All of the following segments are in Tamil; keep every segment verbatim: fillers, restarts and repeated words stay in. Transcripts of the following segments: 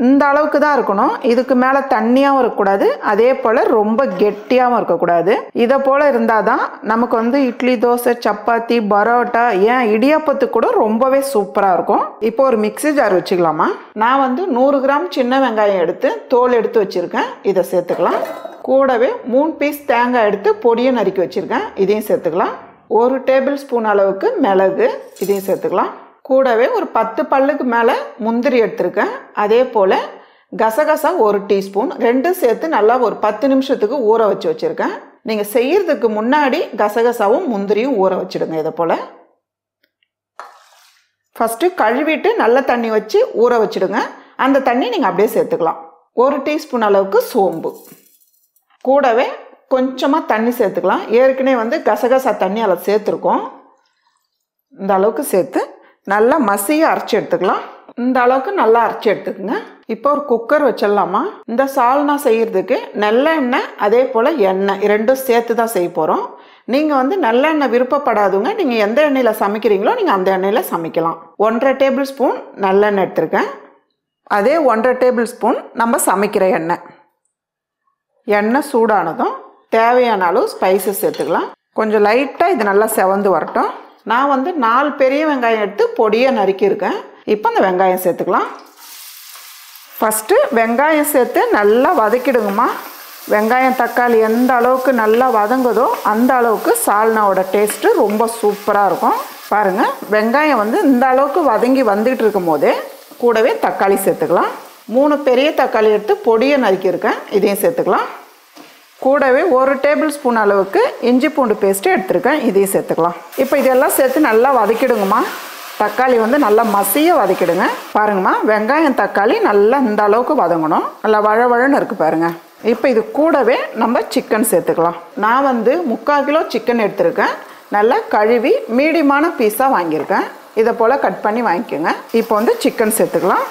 இந்த அளவுக்கு தான் இருக்கணும். இதுக்கு மேலே தண்ணியாகவும் இருக்கக்கூடாது, அதே போல் ரொம்ப கெட்டியாகவும் இருக்கக்கூடாது. இதை போல் இருந்தால் தான் நமக்கு வந்து இட்லி, தோசை, சப்பாத்தி, பரோட்டா, ஏன் இடியாப்பத்துக்கு கூட ரொம்பவே சூப்பராக இருக்கும். இப்போ ஒரு மிக்ஸி ஜார் வச்சுக்கலாமா. நான் வந்து நூறு கிராம் சின்ன வெங்காயம் எடுத்து தோல் எடுத்து வச்சுருக்கேன், இதை சேர்த்துக்கலாம். கூடவே மூணு பீஸ் தேங்காய் எடுத்து பொடியை நறுக்கி வச்சுருக்கேன், இதையும் சேர்த்துக்கலாம். ஒரு டேபிள் ஸ்பூன் அளவுக்கு மிளகு, இதையும் சேர்த்துக்கலாம். கூடவே ஒரு பத்து பல்லுக்கு மேலே முந்திரி எடுத்திருக்கேன். அதே போல் கசகசா ஒரு டீஸ்பூன், ரெண்டும் சேர்த்து நல்லா ஒரு பத்து நிமிஷத்துக்கு ஊற வச்சு வச்சுருக்கேன். நீங்கள் செய்யறதுக்கு முன்னாடி கசகசாவும் முந்திரியும் ஊற வச்சுடுங்க. இதை போல் ஃபஸ்ட்டு கழுவிட்டு நல்ல தண்ணி வச்சு ஊற வச்சுடுங்க. அந்த தண்ணி நீங்கள் அப்படியே சேர்த்துக்கலாம். ஒரு டீஸ்பூன் அளவுக்கு சோம்பு, கூடவே கொஞ்சமாக தண்ணி சேர்த்துக்கலாம். ஏற்கனவே வந்து கசகசா தண்ணி அதில் சேர்த்துருக்கோம். இந்த அளவுக்கு சேர்த்து நல்லா மசிய அரைச்சி எடுத்துக்கலாம். இந்த அளவுக்கு நல்லா அரைச்சி எடுத்துக்கோங்க. இப்போ ஒரு குக்கர் வச்சிடலாமா. இந்த சால்னா செய்யறதுக்கு நல்லெண்ணெய் அதே போல் எண்ணெய் ரெண்டும் சேர்த்து தான் செய்ய போகிறோம். நீங்கள் வந்து நல்லெண்ணெய் விருப்பப்படாதுங்க, நீங்கள் எந்த எண்ணெயில் சமைக்கிறீங்களோ நீங்கள் அந்த எண்ணெயில் சமைக்கலாம். ஒன்றரை டேபிள் ஸ்பூன் நல்லெண்ணெய் எடுத்திருக்கேன். அதே ஒன்றரை டேபிள் ஸ்பூன் நம்ம சமைக்கிற எண்ணெய். எண்ணெய் சூடானதும் தேவையான அளவு ஸ்பைசஸ் சேர்த்துக்கலாம். கொஞ்சம் லைட்டாக இது நல்லா செவந்து வரட்டும். நான் வந்து நாலு பெரிய வெங்காயம் எடுத்து பொடியை நறுக்கியிருக்கேன். இப்போ அந்த வெங்காயம் சேர்த்துக்கலாம். ஃபஸ்ட்டு வெங்காயம் சேர்த்து நல்லா வதக்கிடுங்கம்மா. வெங்காயம் தக்காளி எந்த அளவுக்கு நல்லா வதங்குதோ அந்த அளவுக்கு சால்னாவோட டேஸ்ட்டு ரொம்ப சூப்பராக இருக்கும். பாருங்கள், வெங்காயம் வந்து இந்த அளவுக்கு வதங்கி வந்துகிட்டு இருக்கும் போதே கூடவே தக்காளி சேர்த்துக்கலாம். மூணு பெரிய தக்காளி எடுத்து பொடியை நறுக்கியிருக்கேன், இதையும் சேர்த்துக்கலாம். கூடவே ஒரு டேபிள் ஸ்பூன் அளவுக்கு இஞ்சி பூண்டு பேஸ்ட்டு எடுத்துருக்கேன், இதையும் சேர்த்துக்கலாம். இப்போ இதெல்லாம் சேர்த்து நல்லா வதக்கிடுங்கம்மா. தக்காளி வந்து நல்லா மசிய வதக்கிடுங்க. பாருங்கம்மா, வெங்காயம் தக்காளி நல்லா இந்த அளவுக்கு வதங்கணும். நல்லா வழவழன்னு இருக்குது பாருங்கள். இப்போ இது கூடவே நம்ம சிக்கன் சேர்த்துக்கலாம். நான் வந்து முக்கால் கிலோ சிக்கன் எடுத்துருக்கேன். நல்லா கழுவி மீடியமான பீஸாக வாங்கியிருக்கேன். இதை போல் கட் பண்ணி வாங்கிக்கோங்க. இப்போ வந்து சிக்கன் சேர்த்துக்கலாம்.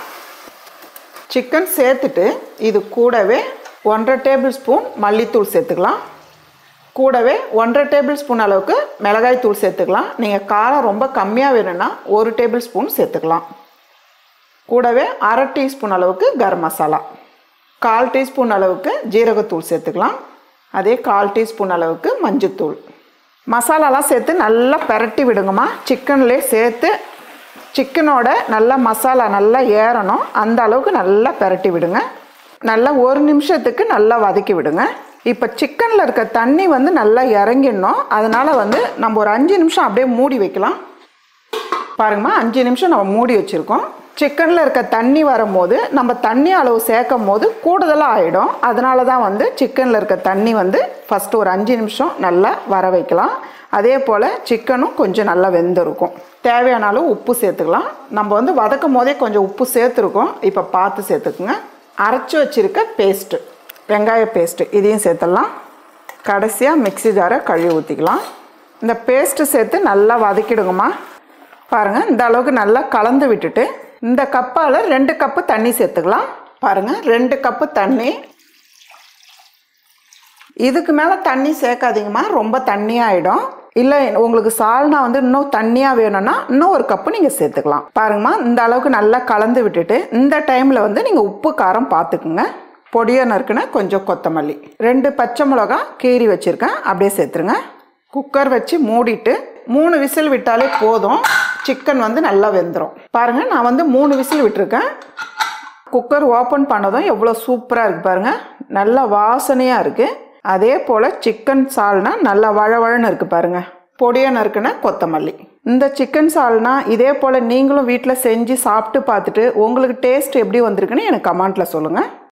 சிக்கன் சேர்த்துட்டு இது கூடவே ஒன்றரை டேபிள் ஸ்பூன் மல்லித்தூள் சேர்த்துக்கலாம். கூடவே ஒன்றரை டேபிள் ஸ்பூன் அளவுக்கு மிளகாய் தூள் சேர்த்துக்கலாம். நீங்கள் காரம் ரொம்ப கம்மியாக வேணும்னா ஒரு டேபிள் ஸ்பூன் சேர்த்துக்கலாம். கூடவே அரை டீஸ்பூன் அளவுக்கு கரம் மசாலா, கால் டீஸ்பூன் அளவுக்கு ஜீரகத்தூள் சேர்த்துக்கலாம். அதே கால் டீஸ்பூன் அளவுக்கு மஞ்சத்தூள். மசாலாலாம் சேர்த்து நல்லா பரட்டி விடுங்கம்மா. சிக்கன்லேயே சேர்த்து சிக்கனோட நல்லா மசாலா நல்லா ஏறணும், அந்த அளவுக்கு நல்லா பரட்டி விடுங்க. நல்லா ஒரு நிமிஷத்துக்கு நல்லா வதக்கி விடுங்க. இப்போ சிக்கனில் இருக்க தண்ணி வந்து நல்லா இறங்கிடணும். அதனால் வந்து நம்ம ஒரு அஞ்சு நிமிஷம் அப்படியே மூடி வைக்கலாம். பாருங்கம்மா, அஞ்சு நிமிஷம் நம்ம மூடி வச்சுருக்கோம். சிக்கனில் இருக்க தண்ணி வரும்போது நம்ம தண்ணி அளவு சேர்க்கும் போது கூடுதலாக ஆகிடும். அதனால தான் வந்து சிக்கனில் இருக்க தண்ணி வந்து ஃபஸ்ட்டு ஒரு அஞ்சு நிமிஷம் நல்லா வர வைக்கலாம். அதே போல் சிக்கனும் கொஞ்சம் நல்லா வெந்திருக்கும். தேவையான அளவு உப்பு சேர்த்துக்கலாம். நம்ம வந்து வதக்கும் போதே கொஞ்சம் உப்பு சேர்த்துருக்கோம், இப்போ பார்த்து சேர்த்துக்குங்க. அரைச்சி வச்சுருக்க பேஸ்ட்டு, வெங்காய பேஸ்ட்டு, இதையும் சேர்த்துடலாம். கடைசியாக மிக்ஸி ஜாரை கழுவி ஊற்றிக்கலாம். இந்த பேஸ்ட்டு சேர்த்து நல்லா வதக்கிடுங்கம்மா. பாருங்கள், இந்த அளவுக்கு நல்லா கலந்து விட்டுட்டு இந்த கப்பால் ரெண்டு கப்பு தண்ணி சேர்த்துக்கலாம். பாருங்கள், ரெண்டு கப்பு தண்ணி. இதுக்கு மேலே தண்ணி சேர்க்காதீங்கம்மா, ரொம்ப தண்ணியாகிடும். இல்லை உங்களுக்கு சால்னா வந்து இன்னும் தண்ணியாக வேணும்னா இன்னும் ஒரு கப்பு நீங்கள் சேர்த்துக்கலாம். பாருங்கம்மா, இந்த அளவுக்கு நல்லா கலந்து விட்டுட்டு இந்த டைமில் வந்து நீங்கள் உப்பு காரம் பார்த்துக்குங்க. பொடியை நறுக்குன்னு கொஞ்சம் கொத்தமல்லி, ரெண்டு பச்சை மிளகா கீறி வச்சுருக்கேன், அப்படியே சேர்த்துருங்க. குக்கர் வச்சு மூடிட்டு மூணு விசில் விட்டாலே போதும், சிக்கன் வந்து நல்லா வெந்துடும். பாருங்கள், நான் வந்து மூணு விசில் விட்டுருக்கேன். குக்கர் ஓப்பன் பண்ணதும் எவ்வளோ சூப்பராக இருக்குது பாருங்கள், நல்லா வாசனையாக இருக்குது. அதே போல் சிக்கன் சால்னா நல்லா வழவழன்னு இருக்குது பாருங்கள். பொடியை நறுக்குன கொத்தமல்லி. இந்த சிக்கன் சால்னா இதே போல் நீங்களும் வீட்டில் செஞ்சு சாப்பிட்டு பார்த்துட்டு உங்களுக்கு டேஸ்ட் எப்படி வந்திருக்குன்னு எனக்கு கமெண்ட்டில் சொல்லுங்கள்.